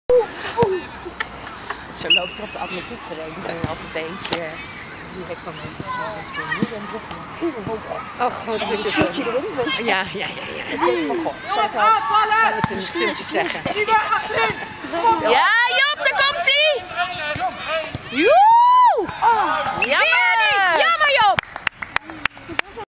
Zo loopt er op de atletiekvereniging altijd eentje. Die heeft dan een broek. Oh god, wat je zo. Ja. Ik denk van god, zal ik het een stiltje zeggen? Ja, Job, daar komt